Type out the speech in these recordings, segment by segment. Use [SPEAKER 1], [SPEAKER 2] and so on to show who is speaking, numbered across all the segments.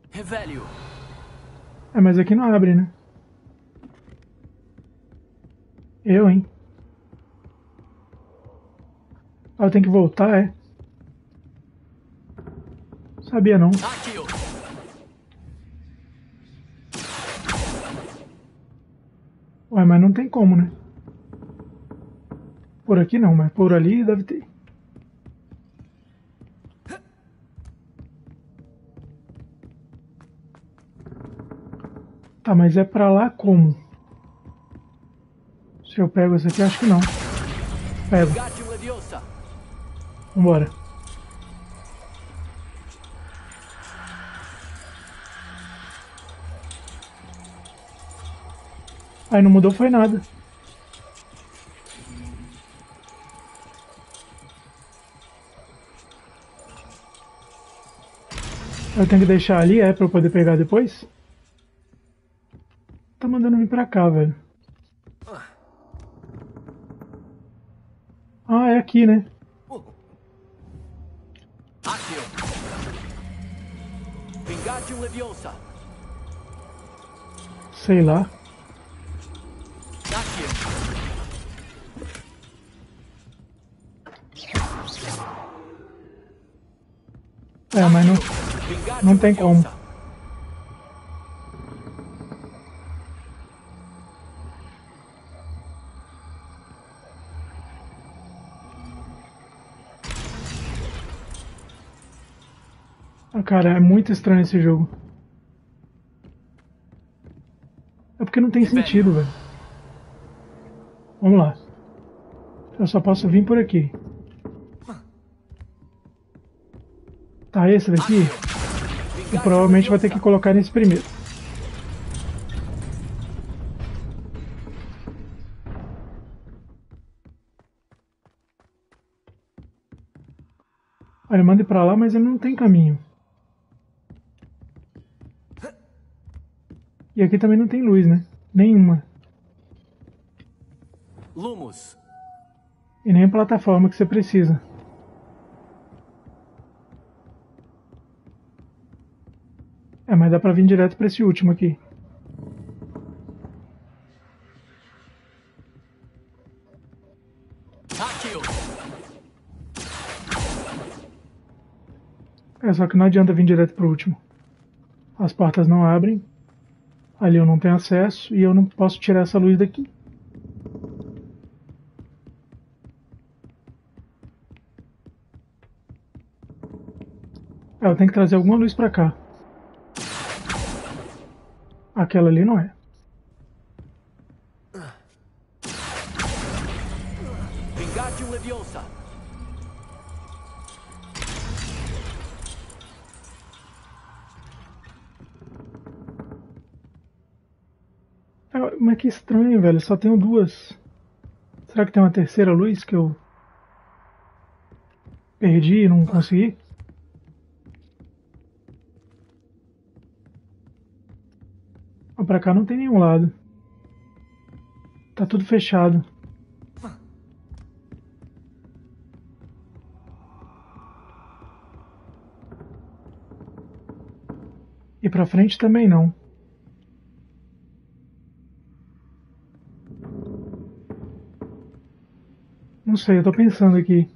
[SPEAKER 1] Revelio.
[SPEAKER 2] É, mas aqui não abre, né? Hein? Ah, eu tenho que voltar, é? Sabia não.
[SPEAKER 1] Accio.
[SPEAKER 2] Ué, mas não tem como, né? Por aqui não, mas por ali deve ter. Tá, mas é pra lá como? Se eu pego essa aqui, acho que não. Pego.
[SPEAKER 1] Wingardium Leviosa.
[SPEAKER 2] Vambora. Aí não mudou foi nada. Eu tenho que deixar ali, pra eu poder pegar depois? Tá mandando vir pra cá, velho. Ah, é aqui, né?
[SPEAKER 1] Accio. Wingardium Leviosa.
[SPEAKER 2] Sei lá.
[SPEAKER 1] Accio.
[SPEAKER 2] É, mas não,
[SPEAKER 1] Wingardium
[SPEAKER 2] não tem como.
[SPEAKER 1] Leviosa.
[SPEAKER 2] Ah, cara, é muito estranho esse jogo. É porque não tem sentido, velho. Vamos lá. Eu só posso vir por aqui. Tá, esse daqui, eu provavelmente vou ter que colocar nesse primeiro. Olha, manda ir pra lá, mas ele não tem caminho. E aqui também não tem luz, né? Nenhuma.
[SPEAKER 1] Lumos.
[SPEAKER 2] E nem a plataforma que você precisa. É, mas dá pra vir direto pra esse último aqui.
[SPEAKER 1] Accio.
[SPEAKER 2] É, só que não adianta vir direto pro último. As portas não abrem. Ali eu não tenho acesso e eu não posso tirar essa luz daqui. É, eu tenho que trazer alguma luz pra cá. Aquela ali não é.
[SPEAKER 1] Wingardium Leviosa.
[SPEAKER 2] Mas que estranho, velho. Só tenho duas. Será que tem uma terceira luz que eu perdi e não consegui? Ó, pra cá não tem nenhum lado. Tá tudo fechado. E pra frente também não. Não sei, eu tô pensando aqui.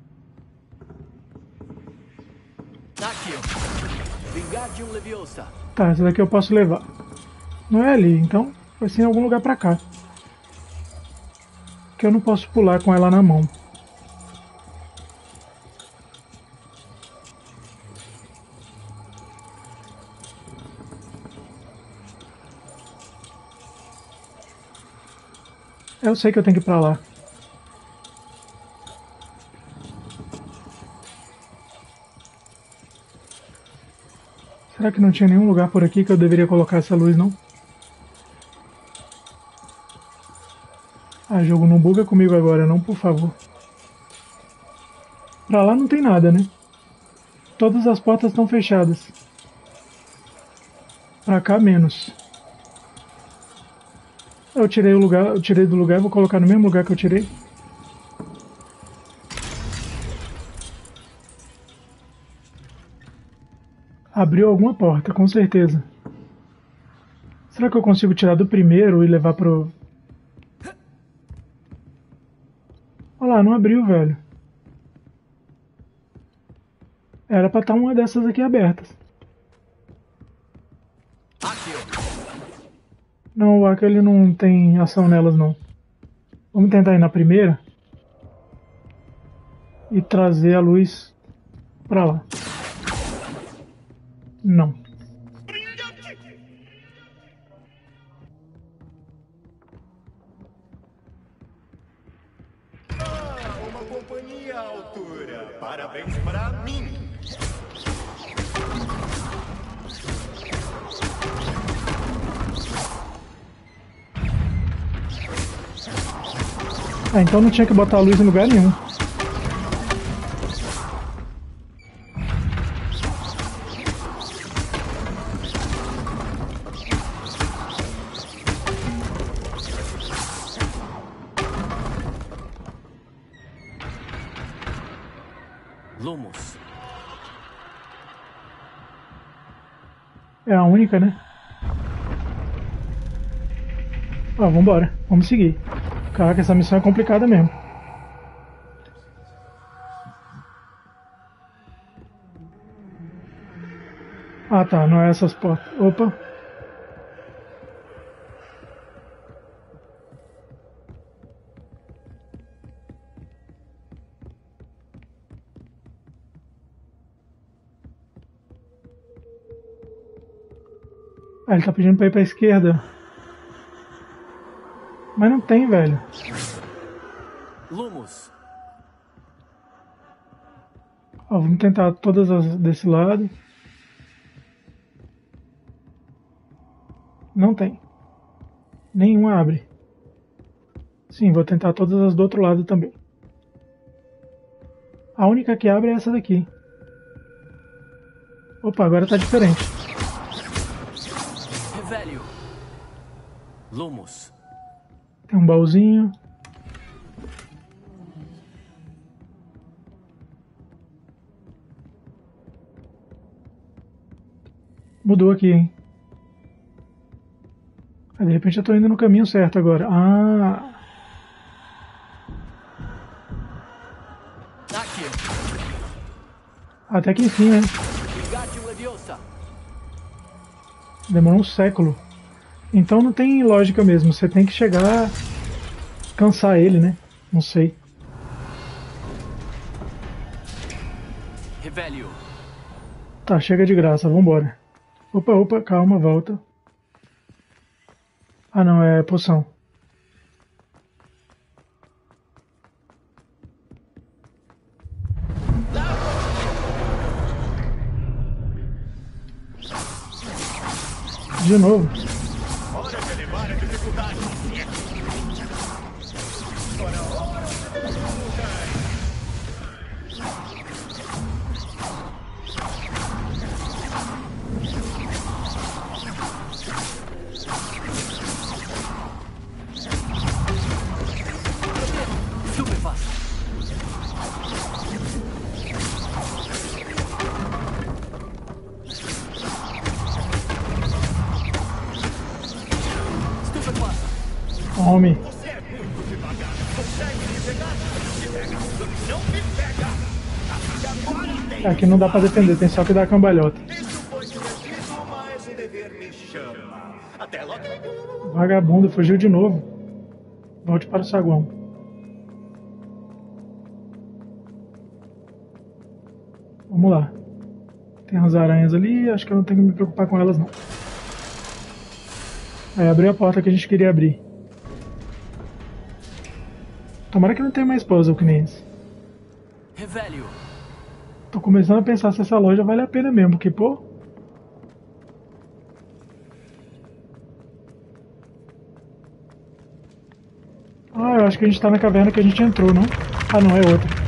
[SPEAKER 1] Accio. Wingardium Leviosa.
[SPEAKER 2] Tá, essa daqui eu posso levar. Não é ali, então vai ser em algum lugar pra cá. Que eu não posso pular com ela na mão. Eu sei que eu tenho que ir pra lá. Será que não tinha nenhum lugar por aqui que eu deveria colocar essa luz, não? Ah, jogo, não buga comigo agora, não, por favor. Pra lá não tem nada, né? Todas as portas estão fechadas. Pra cá, menos. Eu tirei o lugar, eu tirei do lugar, vou colocar no mesmo lugar que eu tirei. Abriu alguma porta, com certeza. Será que eu consigo tirar do primeiro e levar pro... Olha lá, não abriu, velho. Era pra estar uma dessas aqui abertas.
[SPEAKER 1] Accio.
[SPEAKER 2] Não, o Aka ele não tem ação nelas, não. Vamos tentar ir na primeira. E trazer a luz pra lá. Não.
[SPEAKER 3] Uma companhia à altura. Parabéns pra mim.
[SPEAKER 2] Ah, então não tinha que botar a luz em lugar nenhum.
[SPEAKER 1] Lumos.
[SPEAKER 2] É a única, né? Ó, vambora. Vamos seguir. Caraca, essa missão é complicada mesmo. Ah tá, não é essas portas. Opa. Ah, ele tá pedindo pra ir pra esquerda. Mas não tem, velho.
[SPEAKER 1] Lumos.
[SPEAKER 2] Ó, vamos tentar todas as desse lado. Não tem. Nenhuma abre. Sim, vou tentar todas as do outro lado também. A única que abre é essa daqui. Opa, agora tá diferente.
[SPEAKER 1] Revelio. Lumos.
[SPEAKER 2] Tem um baúzinho. Mudou aqui, hein? Ah, de repente eu tô indo no caminho certo agora. Ah!
[SPEAKER 1] Accio.
[SPEAKER 2] Até que enfim, né?
[SPEAKER 1] Wingardium Leviosa.
[SPEAKER 2] Demorou um século. Então não tem lógica mesmo. Você tem que chegar... cansar ele, né? Não sei.
[SPEAKER 1] Revelio.
[SPEAKER 2] Tá, chega de graça, vambora. Opa, opa, calma, volta. Ah não, é poção. De novo.
[SPEAKER 3] Hora de elevar a dificuldade.
[SPEAKER 1] Stupefast. Stupefast.
[SPEAKER 2] Homem.
[SPEAKER 3] Você é muito devagar. Consegue me pegar? Me pega. Não me pega. E agora tem.
[SPEAKER 2] Aqui não dá pra defender, tem só que dar cambalhota.
[SPEAKER 3] Isso foi divertido, mas o dever me chama. Até logo.
[SPEAKER 2] Vagabundo, fugiu de novo. Volte para o saguão. Vamos lá. Tem as aranhas ali, acho que eu não tenho que me preocupar com elas não. Aí abriu a porta que a gente queria abrir. Tomara que não tenha mais puzzle que nem esse.
[SPEAKER 1] Revelio.
[SPEAKER 2] Tô começando a pensar se essa loja vale a pena mesmo, porque pô... Ah, eu acho que a gente tá na caverna que a gente entrou, não? Ah não, é outra.